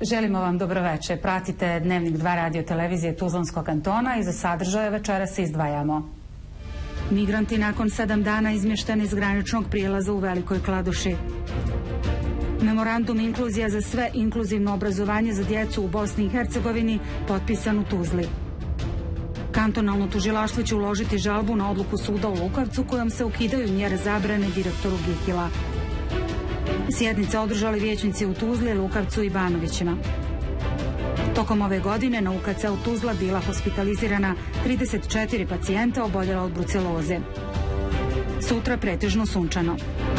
Želimo vam dobroveče. Pratite Dnevnik 2 radio televizije Tuzlanskog kantona i za sadržaje večera se izdvajamo. Migranti nakon 7 dana izmješteni iz graničnog prijelaza u Velikoj Kladuši. Memorandum inkluzija za sve inkluzivno obrazovanje za djecu u Bosni i Hercegovini potpisan u Tuzli. Kantonalno tužilaštvo će uložiti žalbu na odluku suda u Lukavcu kojom se ukidaju mjere zabrane direktoru Gihila. Sjednice održali vijećnici u Tuzli, Lukavcu i Banovićima. Tokom ove godine na UKC-u Tuzla bila hospitalizirana 34 pacijenta oboljela od bruceloze. Sutra pretežno sunčano.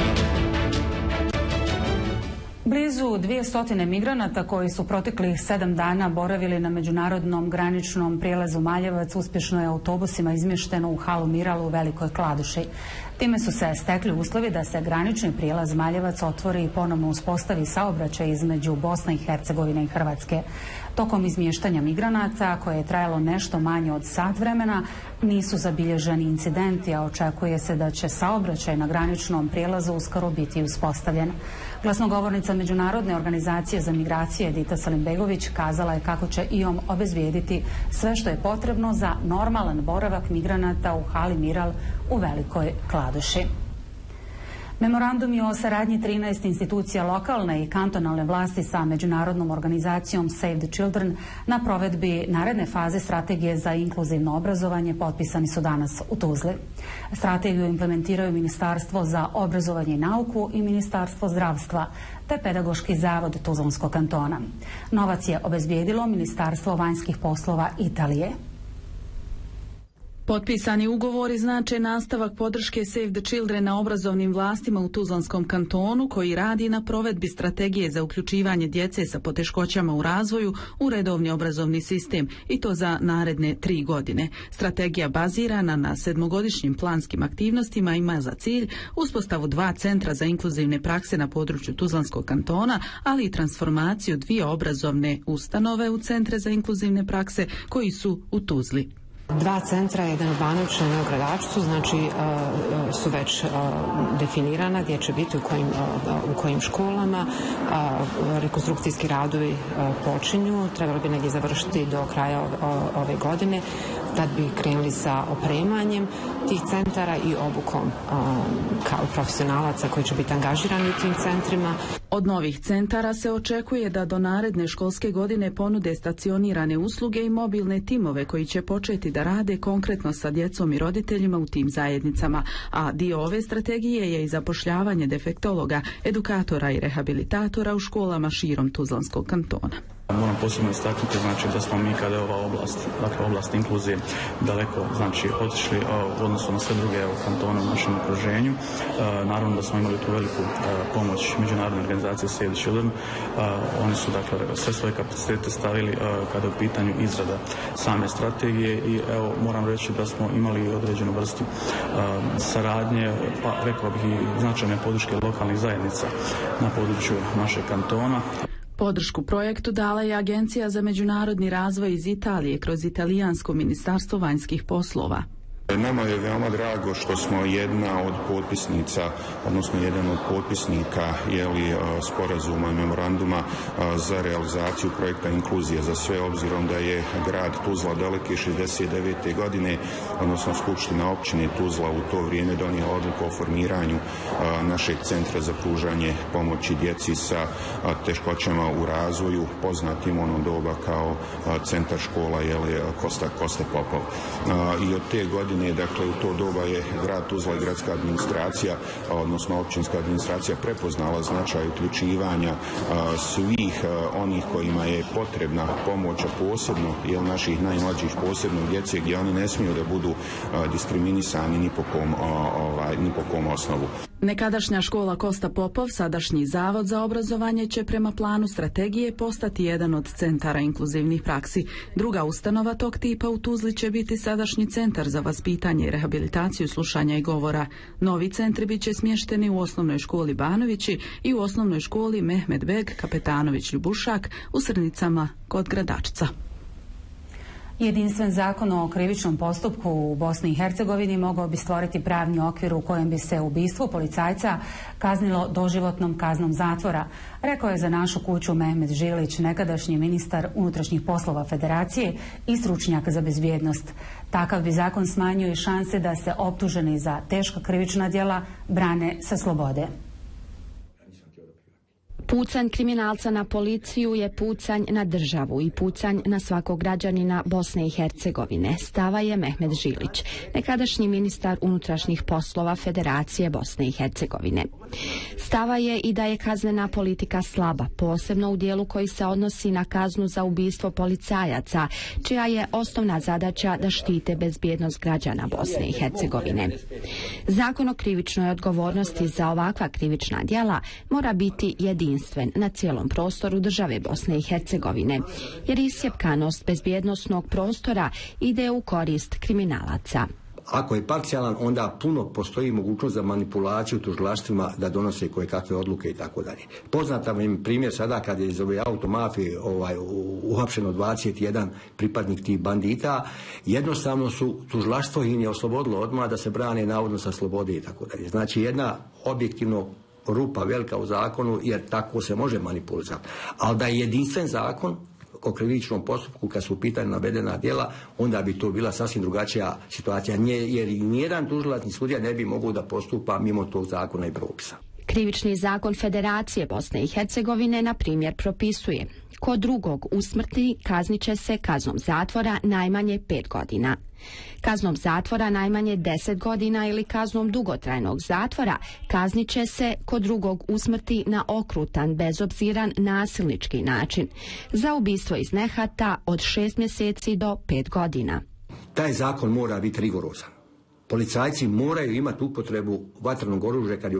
Blizu 200 migranata koji su proteklih 7 dana boravili na međunarodnom graničnom prijelazu Maljevac uspješno je autobusima izmješteno u halu Miral u Velikoj Kladuši. Time su se stekli uslovi da se granični prijelaz Maljevac otvori i ponovno uspostavi saobraćaj između Bosne i Hercegovine i Hrvatske. Tokom izmještanja migranata, koje je trajalo nešto manje od sat vremena, nisu zabilježeni incidenti, a očekuje se da će saobraćaj na graničnom prijelazu uskoro biti uspostavljen. Glasnogovornica Međunarodne organizacije za migracije Edita Salimbegović kazala je kako će IOM obezbijediti sve što je potrebno za normalan boravak migranata u hali Miral u Velikoj Kladuši. Memorandum je o saradnji 13 institucija lokalne i kantonalne vlasti sa međunarodnom organizacijom Save the Children na provedbi naredne faze strategije za inkluzivno obrazovanje potpisani su danas u Tuzli. Strategiju implementiraju Ministarstvo za obrazovanje i nauku i Ministarstvo zdravstva te Pedagoški zavod Tuzlanskog kantona. Novac je obezbijedilo Ministarstvo vanjskih poslova Italije. Potpisani ugovori znače nastavak podrške Save the Children na obrazovnim vlastima u Tuzlanskom kantonu koji radi na provedbi strategije za uključivanje djece sa poteškoćama u razvoju u redovni obrazovni sistem i to za naredne 3 godine. Strategija bazirana na 7-godišnjim planskim aktivnostima ima za cilj uspostavu 2 centra za inkluzivne prakse na području Tuzlanskog kantona, ali i transformaciju 2 obrazovne ustanove u centre za inkluzivne prakse koji su u Tuzli. 2 centra, jedan u Banoviću, jedan u Gradačcu, znači su već definirana gdje će biti u kojim školama. Rekonstrukcijski radovi počinju, trebalo bi negdje završiti do kraja ove godine, tad bi krenuli sa opremanjem tih centara i obukom kao profesionalaca koji će biti angažirani u tim centrima. Od novih centara se očekuje da do naredne školske godine ponude stacionirane usluge i mobilne timove koji će početi da rade konkretno sa djecom i roditeljima u tim zajednicama, a dio ove strategije je i zapošljavanje defektologa, edukatora i rehabilitatora u školama širom Tuzlanskog kantona. Moram posebno istaknuti da smo mi kada je ova oblast inkluzije daleko otišli u odnosu na sve druge kantone u našem okruženju. Naravno da smo imali tu veliku pomoć međunarodne organizacije Save the Children. Oni su sve svoje kapacitete stavili kada je u pitanju izrada same strategije i moram reći da smo imali određenu vrstu saradnje, pa rekao bih i značajne podrške lokalnih zajednica na području našeg kantona. Podršku projektu dala je Agencija za međunarodni razvoj iz Italije kroz Italijansko ministarstvo vanjskih poslova. Nama je veoma drago što smo jedna od potpisnica, odnosno jedan od potpisnika sporazuma i memoranduma za realizaciju projekta inkluzije za sve, obzirom da je grad Tuzla daleke 69. godine, odnosno Skupština općine Tuzla u to vrijeme donijela odluku o formiranju našeg centra za pružanje pomoći djeci sa teškoćama u razvoju, poznatim ono doba kao centar škola Kosta Popov. I od te godine, dakle u to doba je grad Tuzla i gradska administracija, odnosno općinska administracija prepoznala značaj uključivanja svih onih kojima je potrebna pomoć, a posebno naših najmlađih, posebno djece, gdje oni ne smiju da budu diskriminisani ni po kom osnovu. Nekadašnja škola Kosta Popov, sadašnji Zavod za obrazovanje, će prema planu strategije postati jedan od centara inkluzivnih praksi. Druga ustanova tog tipa u Tuzli će biti sadašnji centar za vaspitanje i rehabilitaciju slušanja i govora. Novi centri bit će smješteni u osnovnoj školi Banovići i u osnovnoj školi Mehmed Beg Kapetanović Ljubušak u Srnicama kod Gradačca. Jedinstven zakon o krivičnom postupku u Bosni i Hercegovini mogao bi stvoriti pravni okvir u kojem bi se ubistvo policajca kaznilo doživotnom kaznom zatvora, rekao je za Našu kuću Mehmet Žilić, nekadašnji ministar unutrašnjih poslova Federacije i stručnjak za bezbjednost. Takav bi zakon smanjio i šanse da se optuženi za teška krivična djela brane sa slobode. Pucanj kriminalca na policiju je pucanj na državu i pucanj na svakog građanina Bosne i Hercegovine, stava je Mehmet Žilić, nekadašnji ministar unutrašnjih poslova Federacije Bosne i Hercegovine. Stava je i da je kaznena politika slaba, posebno u dijelu koji se odnosi na kaznu za ubistvo policajaca, čija je osnovna zadaća da štite bezbjednost građana Bosne i Hercegovine. Zakon o krivičnoj odgovornosti za ovakva krivična djela mora biti jedinstven na cijelom prostoru države Bosne i Hercegovine, jer isjepkanost bezbjednosnog prostora ide u korist kriminalaca. Ako je parcijalan, onda puno postoji mogućnost za manipulaciju tužilaštvima da donose koje kakve odluke i tako dalje. Poznata mi primjer sada kad je iz ove automafije uhapšeno 21 pripadnik tih bandita, jednostavno su tužilaštvo im je oslobodilo odmah da se brane navodno sa slobode i tako dalje. Znači jedna objektivno rupa velika u zakonu, jer tako se može manipulirati. Ali da je jedinstven zakon o krivičnom postupku kad su u pitanju navedena djela, onda bi to bila sasvim drugačija situacija, jer nijedan tužilac ni sudija ne bi mogao da postupa mimo tog zakona i propisa. Krivični zakon Federacije Bosne i Hercegovine, na primjer, propisuje: ko drugog usmrti kaznit će se kaznom zatvora najmanje 5 godina. Kaznom zatvora najmanje 10 godina ili kaznom dugotrajnog zatvora kaznit će se ko drugog usmrti na okrutan, bezobziran, nasilnički način. Za ubistvo iz nehata od 6 mjeseci do 5 godina. Taj zakon mora biti rigorozan. Policajci moraju imati upotrebu vatrenog oružja kad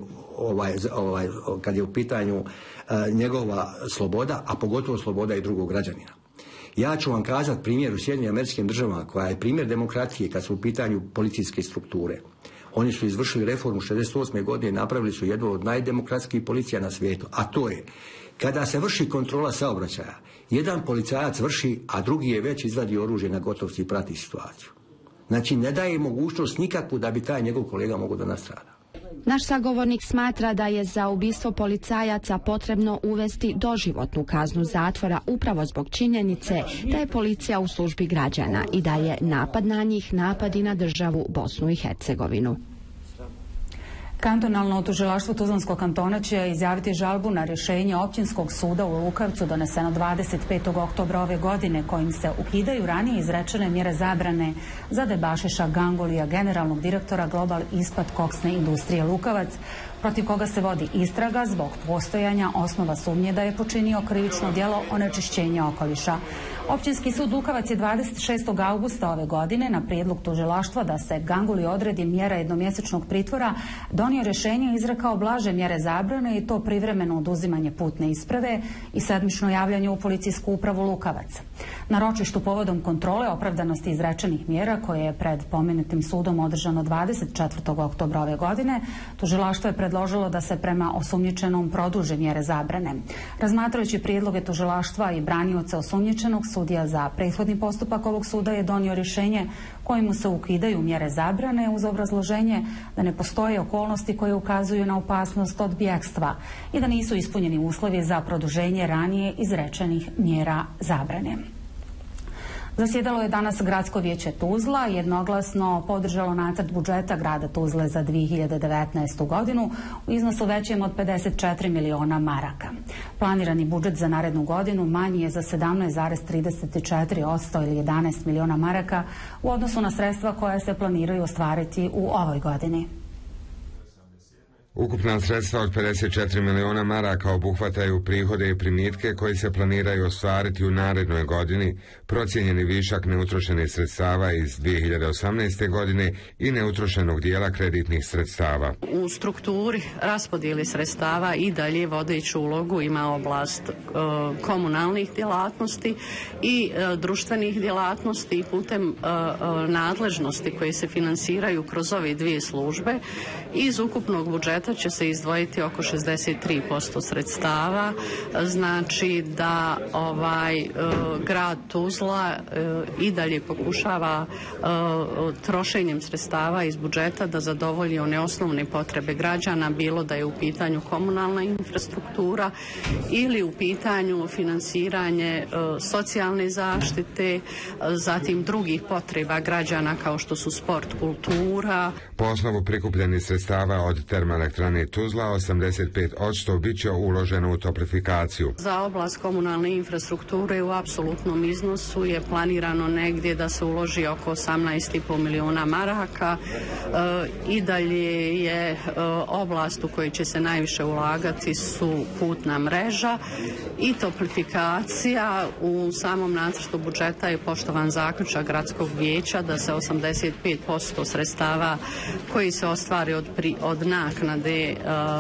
je u pitanju njegova sloboda, a pogotovo sloboda i drugog građanina. Ja ću vam kazati primjer u SAD-u koja je primjer demokratije kad su u pitanju policijske strukture. Oni su izvršili reformu 68. godine i napravili su jednu od najdemokratskih policija na svijetu, a to je kada se vrši kontrola saobraćaja, jedan policajac vrši, a drugi je već izvadio oružje na gotovci i prati situaciju. Znači, ne daje mogućnost nikakvu da bi taj njegov kolega mogao da nastrada. Naš sagovornik smatra da je za ubistvo policajaca potrebno uvesti doživotnu kaznu zatvora upravo zbog činjenice da je policija u službi građana i da je napad na njih napad i na državu Bosnu i Hercegovinu. Kantonalno tužilaštvo Tuzlanskog kantona će izjaviti žalbu na rješenje Općinskog suda u Lukavcu doneseno 25. oktobra ove godine, kojim se ukidaju ranije izrečene mjere zabrane za Debašiša Gangulija, generalnog direktora Global Ispat koksne industrije Lukavac, protiv koga se vodi istraga zbog postojanja osnova sumnje da je počinio krivično djelo onečišćenja okoliša. Općinski sud Lukavac je 26. augusta ove godine na prijedlog tužilaštva da se Ganguli odredi mjera jednomjesečnog pritvora donio rješenje i izrekao blaže mjere zabrane, i to privremeno oduzimanje putne isprave i sedmično javljanje u policijsku upravu Lukavac. Na ročištu povodom kontrole opravdanosti izrečenih mjera, koje je pred pomenutim sudom održano 24. oktobra ove godine, tužilaštvo je predložilo da se prema osumnjičenom produže mjere zabrane. Razmatrajući prijedloge tužilaštva i branioca osumnjičenog, sudija za prethodni postupak ovog suda je donio rješenje kojim se ukidaju mjere zabrane uz obrazloženje da ne postoje okolnosti koje ukazuju na opasnost od bjegstva i da nisu ispunjeni uslovi za produženje ranije izrečenih mjera zabrane. Zasjedalo je danas Gradsko vijeće Tuzla, jednoglasno podržalo nacrt budžeta grada Tuzle za 2019. godinu u iznosu većem od 54 miliona maraka. Planirani budžet za narednu godinu manji je za 17,34% ili 11 miliona maraka u odnosu na sredstva koja se planiraju ostvariti u ovoj godini. Ukupna sredstva od 54 miliona maraka obuhvataju prihode i primitke koji se planiraju ostvariti u narednoj godini, procijenjeni višak neutrošenih sredstava iz 2018. godine i neutrošenog dijela kreditnih sredstava. U strukturi raspodjeli sredstava i dalje vodeću ulogu ima oblast komunalnih djelatnosti i društvenih djelatnosti putem nadležnosti koje se finansiraju kroz ove dvije službe. Iz ukupnog budžeta budžeta će se izdvojiti oko 63% sredstava, znači da grad Tuzla i dalje pokušava trošenjem sredstava iz budžeta da zadovolji one osnovne potrebe građana, bilo da je u pitanju komunalna infrastruktura ili u pitanju finansiranje socijalne zaštite, zatim drugih potreba građana kao što su sport, kultura. Po osnovu prikupljenih sredstava od termoelektrane Tuzla 85% bit će uloženo u toplifikaciju. Za oblast komunalne infrastrukture u apsolutnom iznosu je planirano negdje da se uloži oko 18,5 milijuna maraka. I dalje je oblast u kojoj će se najviše ulagati su putna mreža i toplifikacija. U samom nacrtu budžeta je poštovan zaključak gradskog vijeća da se 85% sredstava koji se ostvari od naknade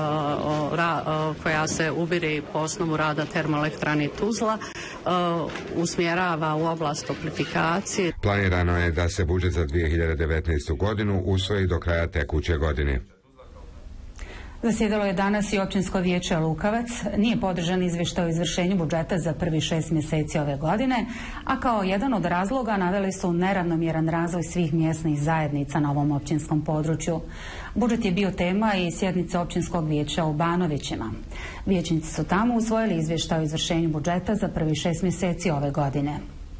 koja se ubire po osnovu rada termoelektrane Tuzla usmjerava u oblast toplifikacije. Planirano je da se budžet za 2019. godinu usvoji do kraja tekuće godine. Zasjedalo je danas i općinsko vijeće Lukavac. Nije podržan izvještaj o izvršenju budžeta za prvih 6 mjeseci ove godine, a kao jedan od razloga naveli su neravnomjeran razvoj svih mjesnih zajednica na ovom općinskom području. Budžet je bio tema i sjednice općinskog vijeća u Banovićima. Vijećnici su tamo usvojili izvještaj o izvršenju budžeta za prvih 6 mjeseci ove godine.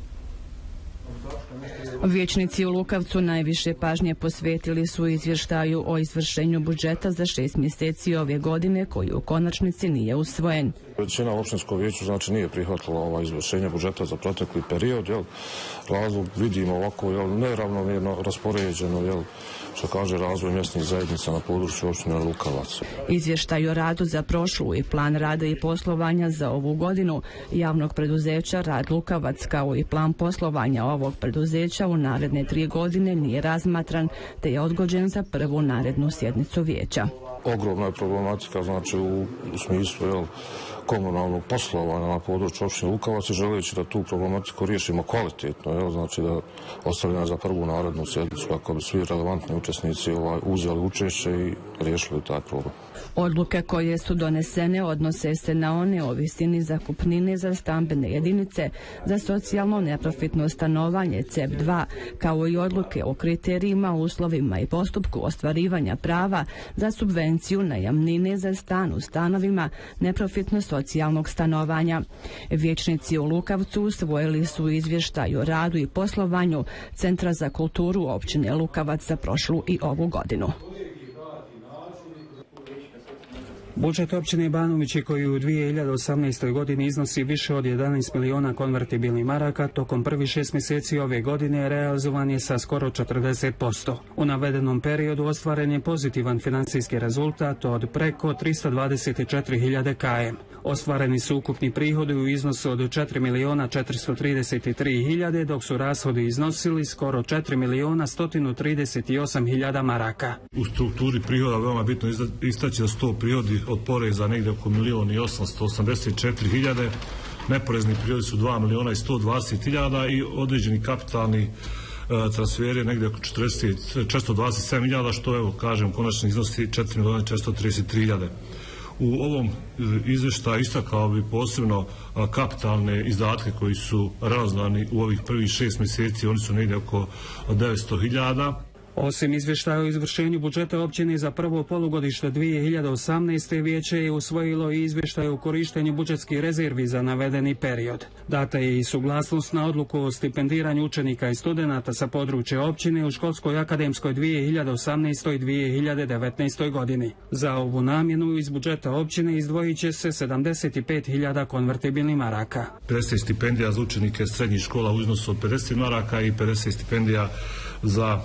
Vijećnici u Lukavcu najviše pažnje posvetili su izvještaju o izvršenju budžeta za 6 mjeseci ove godine, koji u konačnici nije usvojen. Većina općinskog vijeća znači nije prihvatila izvršenje budžeta za protekli period. Razlog vidimo ovako neravnomjerno raspoređeno, što kaže razvoj mjesnih zajednica na području općine Lukavac. Izvještaj o radu za prošlu i plan rada i poslovanja za ovu godinu javnog preduzeća Rad Lukavac, kao i plan poslovanja ovog preduzeća u naredne 3 godine nije razmatran, te je odgođen za prvu narednu sjednicu vijeća. Ogromna je problematika, znači u smislu komunalnog poslovanja na području općine Lukavac i želeći da tu problematiku riješimo kvalitetno, znači da ostavljamo za prvu narednu sjednicu kako bi svi relevantni učesnici uzeli učešće i riješili taj problem. Odluke koje su donesene odnose se na one o visini zakupnine za stambene jedinice, za socijalno neprofitno stanovanje CEP 2, kao i odluke o kriterijima, uslovima i postupku ostvarivanja prava za subvenciju najamnine za stan u stanovima neprofitno socijalnog stanovanja. Vijećnici u Lukavcu usvojili su izvještaj o radu i poslovanju Centra za kulturu općine Lukavac za prošlu i ovu godinu. Budžet općine Banovići, koji u 2018. godini iznosi više od 11 milijuna konvertibilnih maraka, tokom prvih 6 mjeseci ove godine realizovan je sa skoro 40%. U navedenom periodu ostvaren je pozitivan financijski rezultat od preko 324.000 km. Ostvareni su ukupni prihodi u iznosu od 4.433.000, dok su rashodi iznosili skoro 4.138.000 maraka. U strukturi prihoda veoma bitno istaći da su to prihodi od poreza negdje oko 1.884.000, neporezni prihodi su 2.120.000 i određeni kapitalni transferi negdje oko 427.000, što kažem konačno iznosi 4.433.000. U ovom izvještaju istakao bi posebno kapitalne izdatke koji su realizovani u ovih prvih 6 mjeseci, oni su negdje oko 900.000. Osim izvještaja o izvršenju budžeta općine za prvo polugodište 2018. vijeće je usvojilo i izvještaj o korištenju budžetskih rezervi za navedeni period. Data je i suglasnost na odluku o stipendiranju učenika i studenata sa područja općine u školskoj akademskoj 2018. i 2019. godini. Za ovu namjenu iz budžeta općine izdvojit će se 75.000 konvertibilnih maraka. 50 stipendija za učenike srednjih škola u iznosu od 50 maraka i 50 stipendija za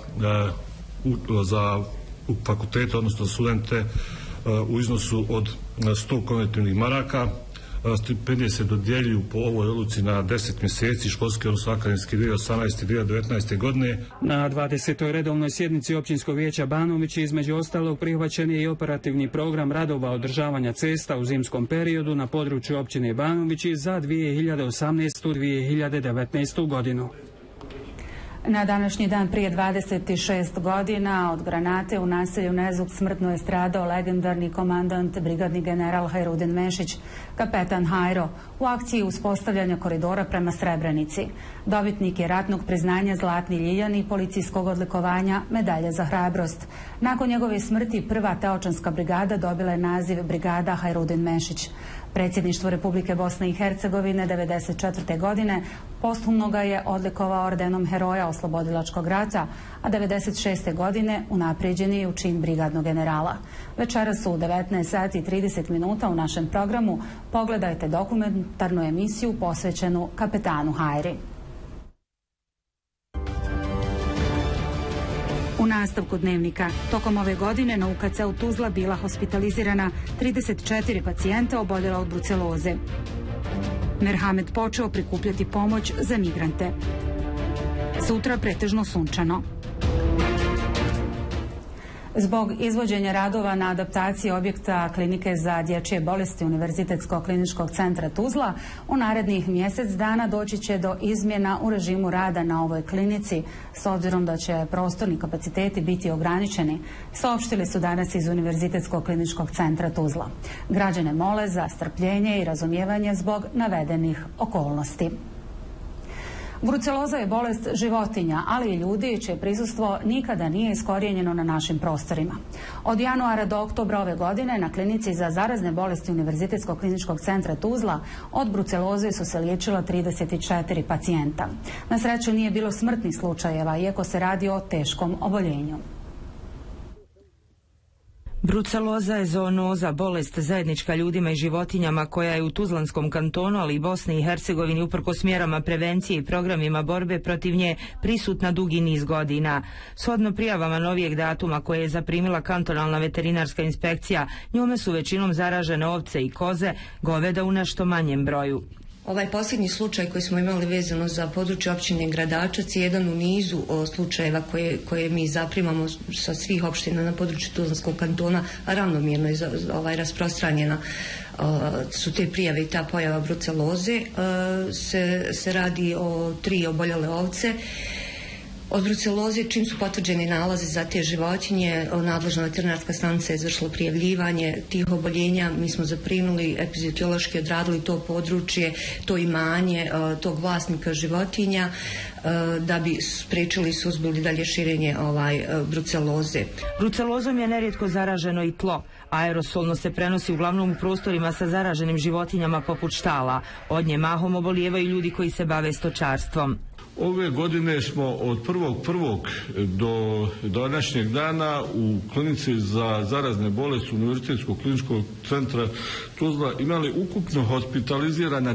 fakultete, odnosno studente u iznosu od 100 konvertibilnih maraka. Stipendije se dodjeljuju po ovoj odluci na 10 mjeseci školske, odnosno akademske 2018. i 2019. godine. Na 20. redovnoj sjednici općinskog vijeća Banovići između ostalog prihvaćen je i operativni program radova održavanja cesta u zimskom periodu na području općine Banovići za 2018. i 2019. godinu. Na današnji dan prije 26 godina od granate u naselju Nezuk smrtno je stradao legendarni komandant brigadni general Hajrudin Mešić, kapetan Hajro, u akciji uspostavljanja koridora prema Srebrenici. Dobitnik je ratnog priznanja Zlatni Ljiljan i policijskog odlikovanja Medalje za hrabrost. Nakon njegove smrti prva Teočanska brigada dobila je naziv Brigada Hajrudin Mešić. Predsjedništvo Republike Bosne i Hercegovine 1994. godine posthumno ga je odlikovao ordenom Heroja oslobodilačkog rata, a 1996. godine unaprijeđen je u čin brigadnog generala. Večeras u 19 sati i 30 minuta u našem programu pogledajte dokumentarnu emisiju posvećenu kapetanu Hajri. U nastavku dnevnika, tokom ove godine na UKC-u Tuzla bila hospitalizirana 34 pacijenta oboljela od bruceloze. Merhamed počeo prikupljati pomoć za migrante. Sutra pretežno sunčano. Zbog izvođenja radova na adaptaciji objekta Klinike za dječje bolesti Univerzitetskog kliničkog centra Tuzla, u narednih mjesec dana doći će do izmjena u režimu rada na ovoj klinici, s obzirom da će prostorni kapaciteti biti ograničeni, saopštili su danas iz Univerzitetskog kliničkog centra Tuzla. Građane mole za strpljenje i razumijevanje zbog navedenih okolnosti. Bruceloza je bolest životinja, ali i ljudi čije prisustvo nikada nije iskorijenjeno na našim prostorima. Od januara do oktobra ove godine na klinici za zarazne bolesti Univerzitetskog kliničkog centra Tuzla od bruceloze su se liječila 34 pacijenta. Na sreću nije bilo smrtnih slučajeva, iako se radi o teškom oboljenju. Bruceloza je zoonoza, bolest zajednička ljudima i životinjama koja je u Tuzlanskom kantonu, ali i Bosni i Hercegovini uprkos mjerama prevencije i programima borbe protiv nje prisutna dugi niz godina. Shodno prijavama novijeg datuma koje je zaprimila kantonalna veterinarska inspekcija, njome su većinom zaražene ovce i koze, goveda u nešto manjem broju. Ovaj posljednji slučaj koji smo imali vezano za područje općine Gradačac je jedan u nizu slučajeva koje mi zaprimamo sa svih opština na području Tuzlanskog kantona, a ravnomjerno je rasprostranjena su te prijave i ta pojava bruceloze. Se radi o 3 oboljele ovce. Od bruceloze, čim su potvrđeni nalazi za te životinje, nadležna veterinarska stanica je izvršila prijavljivanje tih oboljenja. Mi smo zaprimili, epiziotiološki odradili to područje, to imanje tog vlasnika životinja da bi spriječili i suzbili dalje širenje bruceloze. Brucelozom je nerijetko zaraženo i tlo. Aerosolno se prenosi uglavnom u prostorima sa zaraženim životinjama poput štala. Od nje mahom obolijevaju ljudi koji se bave stočarstvom. Ove godine smo od 1.1. do današnjeg dana u klinici za zarazne bolesti Univerzitetskog kliničkog centra Tuzla imali ukupno hospitalizirana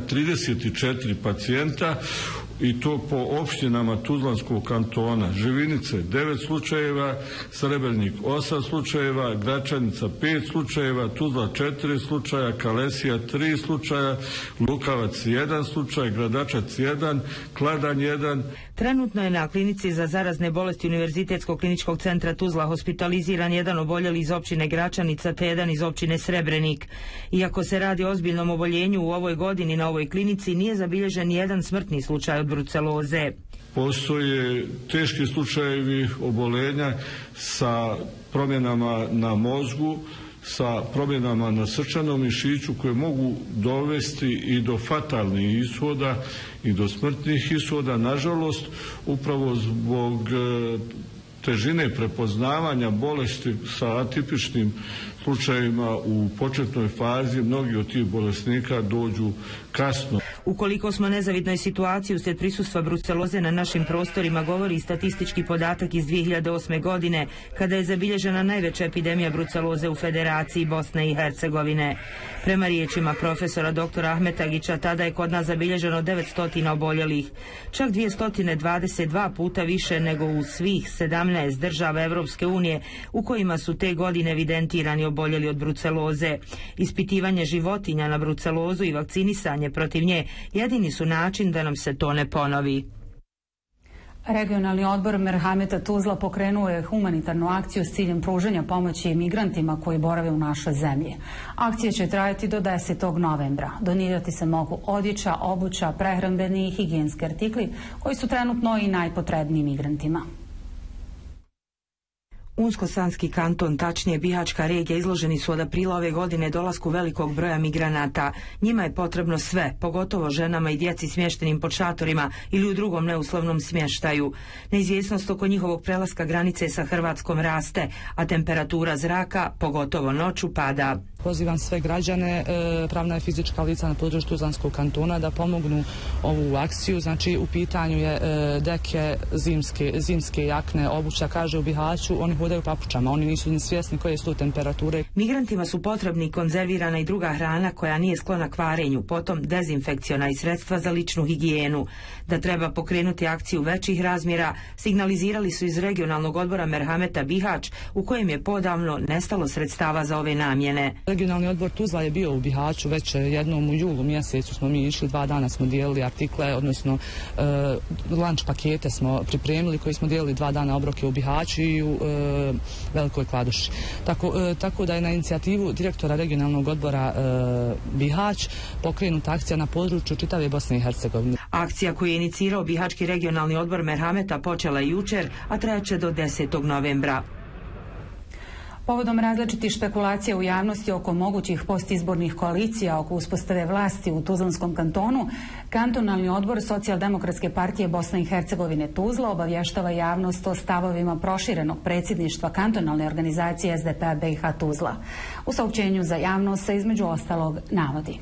34 pacijenta i to po opštinama Tuzlanskog kantona. Živinice 9 slučajeva, Srebrnik 8 slučajeva, Gračanica 5 slučajeva, Tuzla 4 slučaja, Kalesija 3 slučaja, Lukavac 1 slučaj, Gradačac 1, Kladanj 1. Trenutno je na klinici za zarazne bolesti Univerzitetskog kliničkog centra Tuzla hospitaliziran jedan oboljeli iz općine Gračanica te jedan iz općine Srebrenik. Iako se radi o ozbiljnom oboljenju u ovoj godini na ovoj klinici nije zabilježen jedan smrtni slučaj od bruceloze. Postoje teški slučajevi oboljenja sa promjenama na mozgu, sa promjenama na srčanom mišiću koje mogu dovesti i do fatalnih ishoda i do smrtnih ishoda. Nažalost, upravo zbog težine prepoznavanja bolesti sa atipičnim slučajevima u početnoj fazi, mnogi od tih bolesnika dođu kasno. Ukoliko smo nezavidnoj situaciji uslijed prisustva bruceloze na našim prostorima, govori statistički podatak iz 2008. godine, kada je zabilježena najveća epidemija bruceloze u Federaciji Bosne i Hercegovine. Prema riječima profesora dr. Ahmetagića, tada je kod nas zabilježeno 900 oboljelih, čak 222 puta više nego u svih 17 država Evropske unije u kojima su te godine evidentirani oboljeli od bruceloze. Ispitivanje životinja na brucelozu i vakcinisanje protiv nje jedini su način da nam se to ne ponovi. Regionalni odbor Merhameta Tuzla pokrenuo je humanitarnu akciju s ciljem pružanja pomoći migrantima koji borave u našoj zemlji. Akcija će trajati do 10. novembra. Donirati se mogu odjeća, obuća, prehrambeni i higijenski artikli koji su trenutno i najpotrebniji migrantima. Unsko-Sanski kanton, tačnije Bihaćka regija, izloženi su od aprila ove godine dolasku velikog broja migranata. Njima je potrebno sve, pogotovo ženama i djeci smještenim pod šatorima ili u drugom neuslovnom smještaju. Neizvjesnost oko njihovog prelaska granice sa Hrvatskom raste, a temperatura zraka, pogotovo noću, pada. Pozivam sve građane, pravna i fizička lica na području Tuzlanskog kantona da pomognu ovu akciju. Znači u pitanju je deke, zimske jakne, obuća, kaže u Bihaću, oni hodaju papučama, oni nisu ni svjesni koje su temperature. Migrantima su potrebni konzervirana i druga hrana koja nije sklona kvarenju, potom dezinfekciona i sredstva za ličnu higijenu. Da treba pokrenuti akciju većih razmjera, signalizirali su iz regionalnog odbora Merhameta Bihać, u kojem je podavno nestalo sredstava za ove namjene. Regionalni odbor Tuzla je bio u Bihaću već jednom u julu mjesecu, smo mi išli, 2 dana smo dijelili artikle, odnosno lunch pakete smo pripremili koji smo dijelili 2 dana obroke u Bihaću i u Velikoj Kladuši. Tako da je na inicijativu direktora regionalnog odbora Bihać pokrenuta akcija na području čitave Bosne i Hercegovine. Akcija koju je inicirao Bihaćki regionalni odbor Merhameta počela je jučer, a trajaće do 10. novembra. Povodom različitih špekulacija u javnosti oko mogućih postizbornih koalicija oko uspostave vlasti u Tuzlanskom kantonu, Kantonalni odbor Socijaldemokratske partije Bosne i Hercegovine Tuzla obavještava javnost o stavovima proširenog predsjedništva kantonalne organizacije SDP-a BiH Tuzla. U saopćenju za javnost se između ostalog navodi: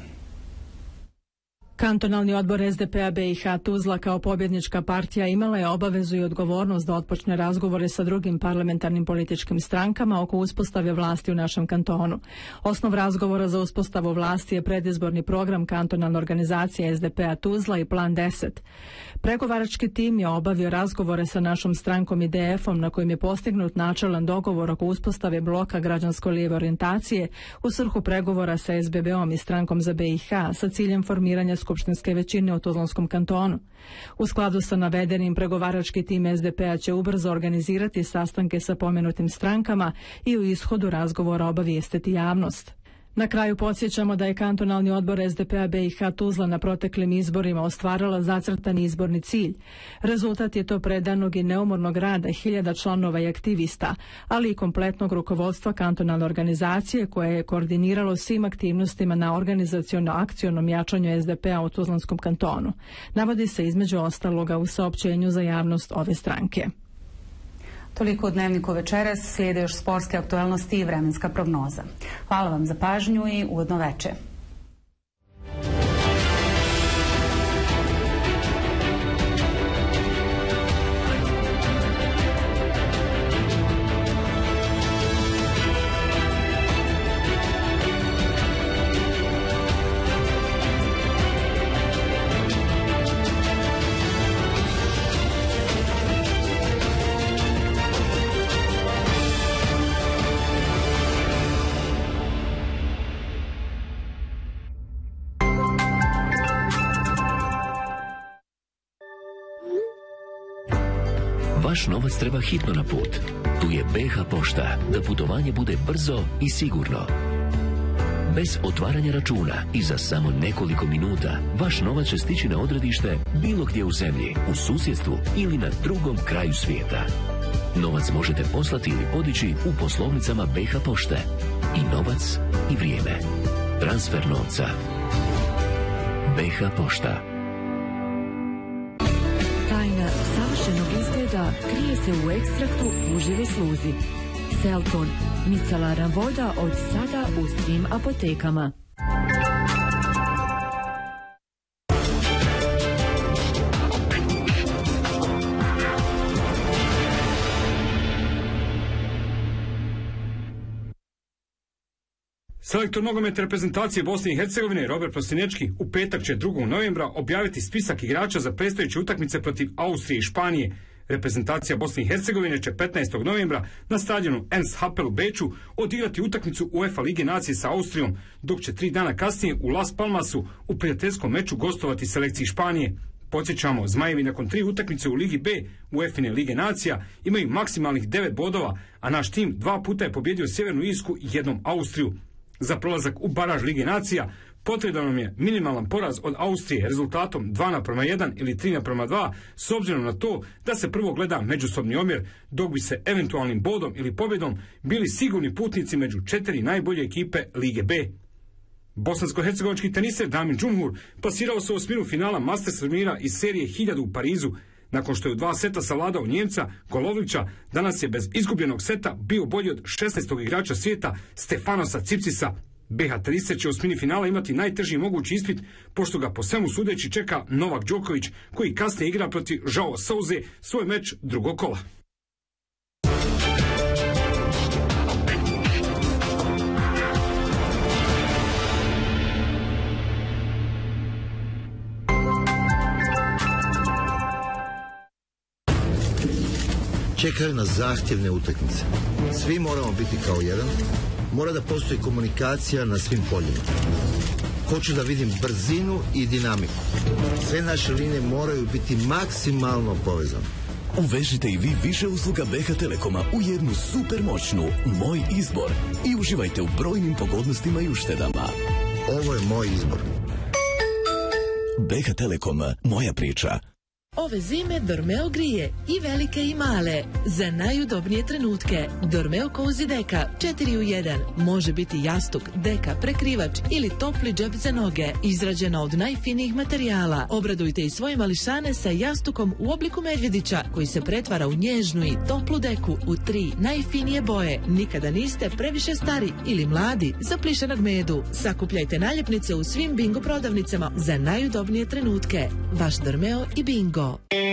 Kantonalni odbor SDP-a BiH Tuzla kao pobjednička partija imala je obavezu i odgovornost da otpočne razgovore sa drugim parlamentarnim političkim strankama oko uspostave vlasti u našem kantonu. Osnov razgovora za uspostavu vlasti je predizborni program kantonalne organizacije SDP-a Tuzla i Plan 10. Pregovarački tim je obavio razgovore sa našom strankom IDF-om na kojim je postignut načelan dogovor oko uspostave bloka građansko-lijeve orijentacije u svrhu pregovora sa SBB-om i strankom za BiH sa ciljem formiranja skupštinske većine u Tuzlanskom kantonu. U skladu sa navedenim, pregovarački tim SDP-a će ubrzo organizirati sastanke sa pomenutim strankama i u ishodu razgovora obavijestiti javnost. Na kraju podsjećamo da je kantonalni odbor SDP-a BiH Tuzla na proteklim izborima ostvarila zacrtani izborni cilj. Rezultat je to predanog i neumornog rada 1000 članova i aktivista, ali i kompletnog rukovodstva kantonalne organizacije koje je koordiniralo svim aktivnostima na organizaciono-akcionom jačanju SDP-a u Tuzlanskom kantonu. Navodi se između ostaloga u saopćenju za javnost ove stranke. Toliko u Dnevniku večeras, slijede još sportske aktualnosti i vremenska prognoza. Hvala vam za pažnju i ugodno večer. Vaš novac treba hitno na put. Tu je BiH pošta, da putovanje bude brzo i sigurno. Bez otvaranja računa i za samo nekoliko minuta vaš novac će stići na odredište bilo gdje u zemlji, u susjedstvu ili na drugom kraju svijeta. Novac možete poslati ili podići u poslovnicama BiH pošte. I novac i vrijeme. Transfer novca. BiH pošta. Tajna savršenog izgleda krije se u ekstraktu užive sluzi. Selton, micelarna voda od sada u svim apotekama. Selektor nogometne reprezentacije Bosne i Hercegovine Robert Prostinečki u petak će 2. novembra objaviti spisak igrača za predstojeće utakmice protiv Austrije i Španije. Reprezentacija Bosne i Hercegovine će 15. novembra na stadionu Ernst Happel u Beču odigrati utakmicu UEFA Lige nacije sa Austrijom, dok će 3 dana kasnije u Las Palmasu u prijateljskom meču gostovati selekciji Španije. Podsjećamo, Zmajevi nakon 3 utakmice u Ligi B UEFA Lige nacija imaju maksimalnih 9 bodova, a naš tim 2 puta je pobjedio Sjevernu Irsku i 1 Austriju. Za prolazak u baraž Lige nacija potreban nam je minimalan poraz od Austrije rezultatom 2:1 ili 3:2, s obzirom na to da se prvo gleda međusobni omjer, dok bi se eventualnim bodom ili pobjedom bili sigurni putnici među 4 najbolje ekipe Lige B. Bosansko-hercegovački teniser Damir Džumhur pasirao se u osminu finala Masters turnira iz serije 1000 u Parizu. Nakon što je u 2 seta savladao Njemca Golovlića, danas je bez izgubljenog seta bio bolji od 16. igrača svijeta Stefanosa Cipcisa. BH teniser će u osmini finala imati najteži mogući ispit, pošto ga po svemu sudeći čeka Novak Đoković, koji kasnije igra protiv Joao Souze svoj meč drugog kola. Čekaju nas zahtjevne utakmice. Svi moramo biti kao jedan. Mora da postoji komunikacija na svim poljima. Hoću da vidim brzinu i dinamiku. Sve naše linije moraju biti maksimalno povezane. Uvežite i vi više usluga BH Telekoma u jednu super moćnu Moj izbor i uživajte u brojnim pogodnostima i uštedama. Ovo je moj izbor. BH Telekom, moja priča. Ove zime Dormeo grije i velike i male. Za najudobnije trenutke Dormeo Cozy Deka 4 u 1 može biti jastuk, deka, prekrivač ili topli džep za noge, izrađena od najfinijih materijala. Obradujte i svoje mališane sa jastukom u obliku medvjedića koji se pretvara u nježnu i toplu deku u 3 najfinije boje. Nikada niste previše stari ili mladi za plišanog medu. Sakupljajte naljepnice u svim Bingo prodavnicama za najudobnije trenutke. Vaš Dormeo i Bingo.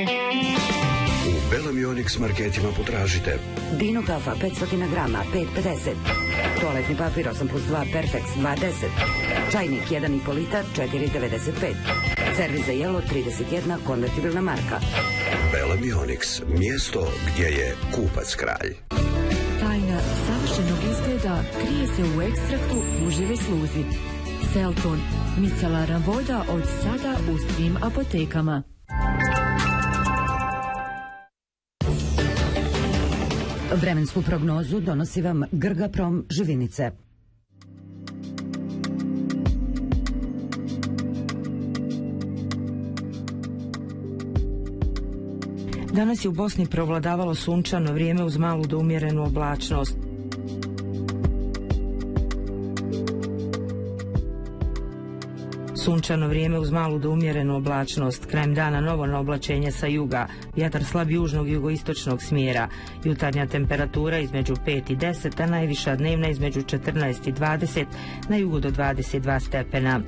U Belam i Onyx marketima potražite Dino kafa 500 grama 5,50, toaletni papir 8+2 Perfex 2,10, čajnik 1,5 litar 4,95, servis za jelo 31 konvertibilna marka. Belam i Onyx, mjesto gdje je kupac kralj. Tajna savršenog izgleda krije se u ekstraktu užive sluzi. Selton, micelarna voda od sada u svim apotekama. Vremensku prognozu donosi vam Grgaprom Živinice. Danas je u Bosni prevladavalo sunčano vrijeme uz malu do umjerenu oblačnost. Sunčano vrijeme uz malu do umjerenu oblačnost. Krajem dana novo naoblačenje sa juga. Vjetar slab južnog jugoistočnog smjera. Jutarnja temperatura između 5 i 10, a najviša dnevna između 14 i 20, na jugu do 22 stepena.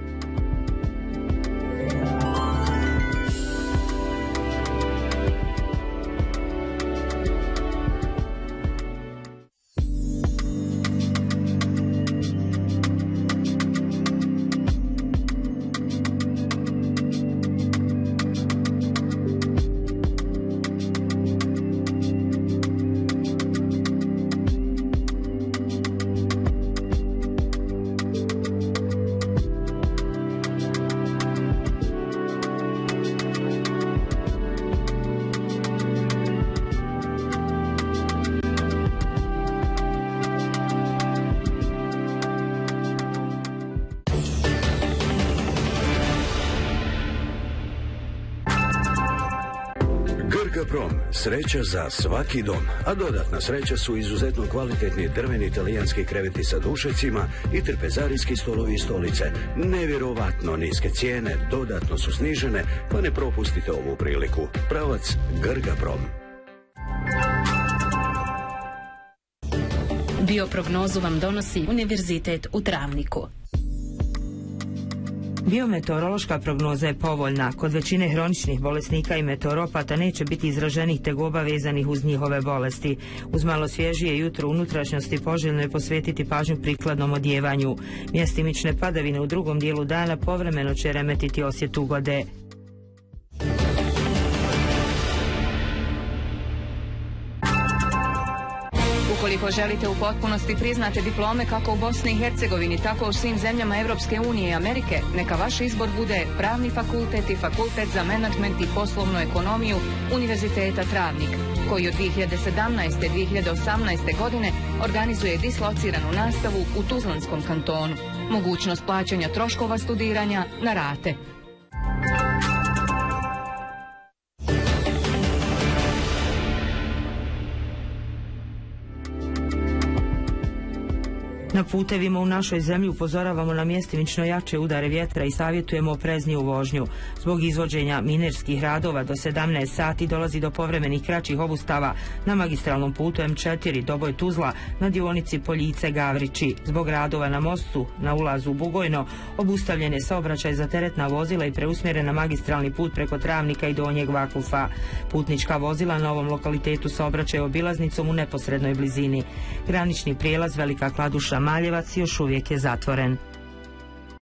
Grgaprom, sreća za svaki dom, a dodatna sreća su izuzetno kvalitetni drveni italijanski kreveti sa dušecima i trpezarijski stolovi i stolice. Nevjerovatno niske cijene dodatno su snižene, pa ne propustite ovu priliku. Pravac Grgaprom. Bioprognozu vam donosi Univerzitet u Travniku. Biometeorološka prognoza je povoljna. Kod većine hroničnih bolesnika i meteoropata neće biti izraženih tegoba vezanih uz njihove bolesti. Uz malo svježije jutro u unutrašnjosti poželjno je posvetiti pažnju prikladnom odjevanju. Mjestimične padavine u drugom dijelu dana povremeno će remetiti osjet ugode. U Ukoliko želite u potpunosti priznate diplome kako u Bosni i Hercegovini, tako u svim zemljama Evropske unije i Amerike, neka vaš izbor bude Pravni fakultet i Fakultet za menadžment i poslovnu ekonomiju Univerziteta Travnik, koji od 2017. i 2018. godine organizuje dislociranu nastavu u Tuzlanskom kantonu. Mogućnost plaćanja troškova studiranja na rate. Na putevima u našoj zemlji upozoravamo na mjestimično jače udare vjetra i savjetujemo oprezniju vožnju. Zbog izvođenja minerskih radova do 17 sati dolazi do povremenih kraćih obustava na magistralnom putu M4 Doboj Tuzla na dionici Poljice-Gavrići. Zbog radova na mostu na ulazu u Bugojno obustavljen je saobraćaj za teretna vozila i preusmjeren na magistralni put preko Travnika i Donjeg Vakufa. Putnička vozila na ovom lokalitetu saobraćaju obilaznicom u neposrednoj blizini. Granični prijelaz Velika Kladuša Maljevac još uvijek je zatvoren.